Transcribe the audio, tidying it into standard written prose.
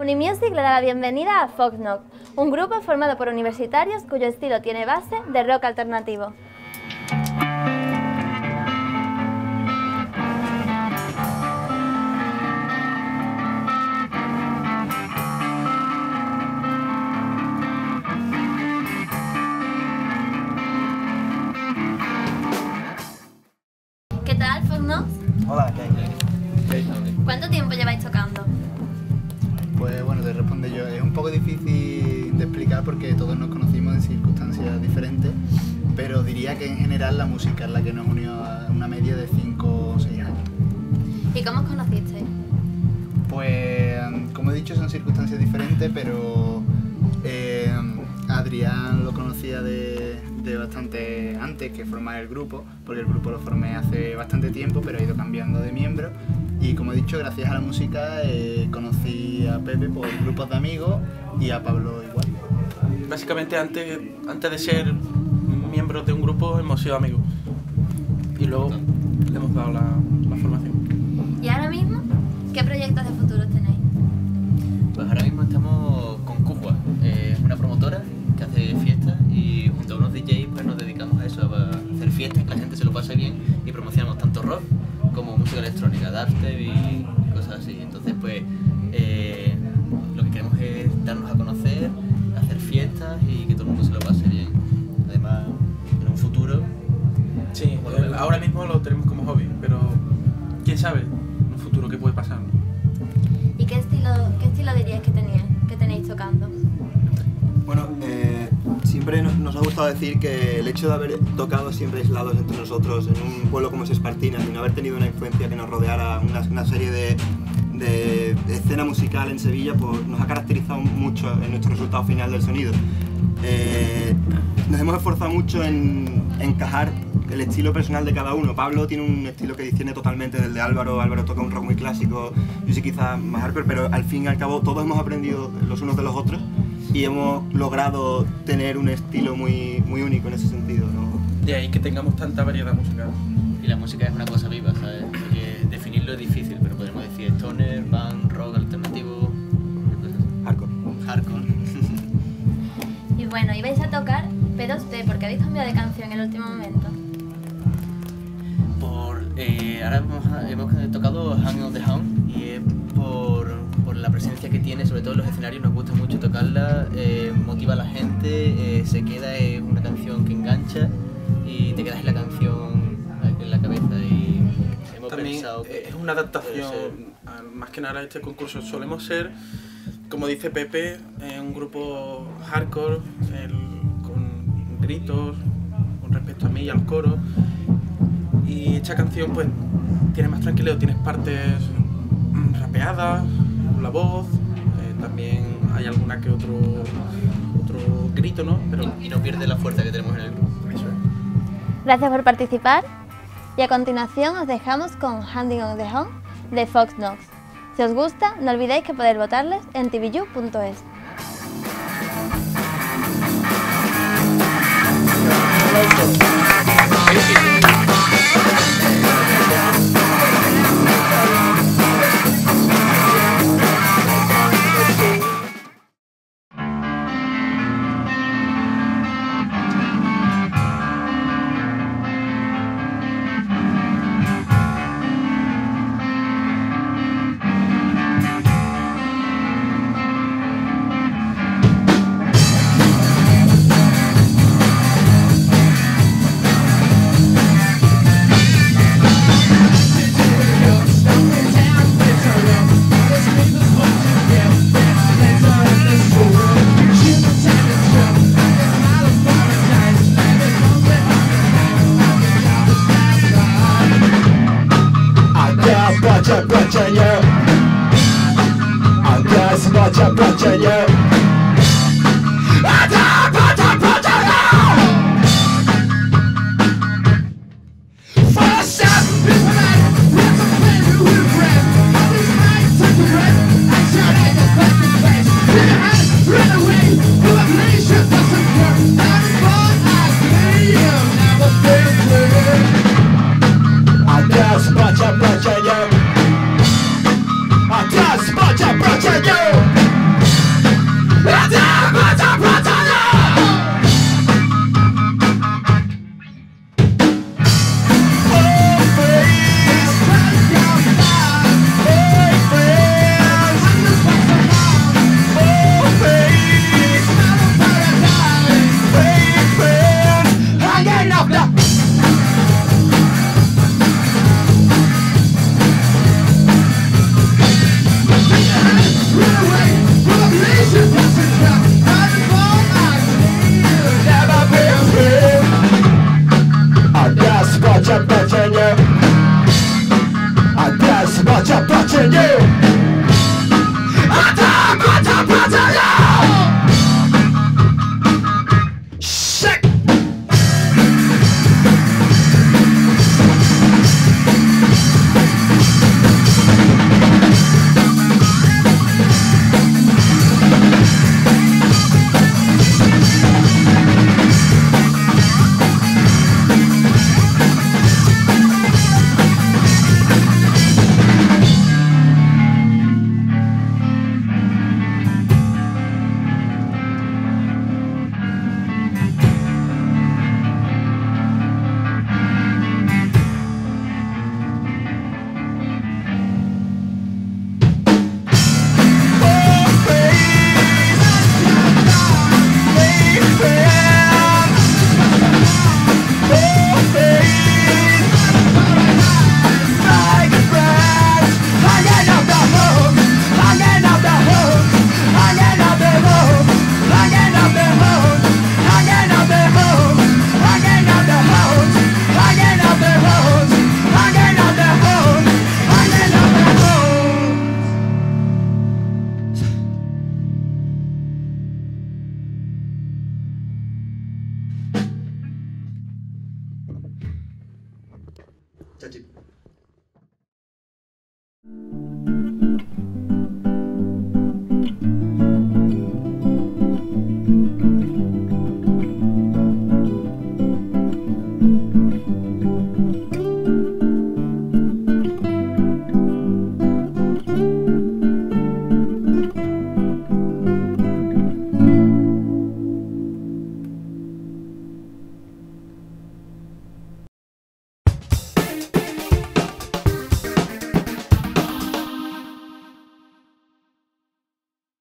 Unimusic le da la bienvenida a Foxnox, un grupo formado por universitarios cuyo estilo tiene base de rock alternativo. ¿Qué tal, Foxnox? Hola, ¿qué hay? ¿Cuánto tiempo lleváis tocando? Pues bueno, te respondo yo. Es un poco difícil de explicar porque todos nos conocimos en circunstancias diferentes, pero diría que en general la música es la que nos unió a una media de 5 o 6 años. ¿Y cómo os conocisteis? Pues, como he dicho, son circunstancias diferentes, pero Adrián lo conocía de bastante antes que formar el grupo, porque el grupo lo formé hace bastante tiempo, pero he ido cambiando de miembro. Y como he dicho, gracias a la música conocí a Pepe por grupos de amigos y a Pablo igual. Básicamente antes de ser miembros de un grupo hemos sido amigos y luego le hemos dado la formación. ¿Y ahora mismo qué proyectos de futuro tenéis? Pues ahora mismo estamos con Cujua, una promotora que hace fiestas y junto a unos DJs pues nos dedicamos a eso, a hacer fiestas, que la gente se lo pase bien y promocionamos tanto rock como música electrónica, dubstep y cosas así. Entonces pues lo que queremos es darnos a conocer, hacer fiestas y que todo el mundo se lo pase bien. Además, en un futuro... Sí, ahora mismo lo tenemos como hobby, pero quién sabe en un futuro qué puede pasar. ¿Y qué estilo diríais que tenéis tocando? Bueno, siempre nos ha gustado decir que el hecho de haber tocado siempre aislados entre nosotros en un pueblo como es Espartinas y no haber tenido una influencia que nos rodeara, una serie de escena musical en Sevilla, pues nos ha caracterizado mucho en nuestro resultado final del sonido. Nos hemos esforzado mucho en encajar el estilo personal de cada uno. Pablo tiene un estilo que distiende totalmente del de Álvaro. Álvaro toca un rock muy clásico, yo sí quizás más hardcore, pero al fin y al cabo todos hemos aprendido los unos de los otros y hemos logrado tener un estilo muy único en ese sentido, ¿no? De ahí que tengamos tanta variedad musical. Y la música es una cosa viva, ¿sabes? Porque definirlo es difícil, pero podemos decir stoner, band, rock alternativo, Hardcore. hardcore. Y bueno, ibais a tocar P2P, porque habéis cambiado de canción en el último momento. Ahora hemos tocado Hang on the Hound y es por la presencia que tiene, sobre todo en los escenarios. Nos gusta mucho tocarla, motiva a la gente, se queda, es una canción que engancha y te quedas en la canción en la cabeza. Y hemos También pensado que es una adaptación, más que nada a este concurso. Solemos ser, como dice Pepe, un grupo hardcore, con gritos con respecto a mí y al coro. Y esta canción pues tiene más tranquilidad, tienes partes rapeadas, la voz, también hay alguna que otro grito, ¿no? Pero y no pierde la fuerza que tenemos en el grupo. eso es. Gracias por participar y a continuación os dejamos con Handing on the Home de Foxnox. Si os gusta, no olvidéis que podéis votarles en tvu.es. Yo! Chachi.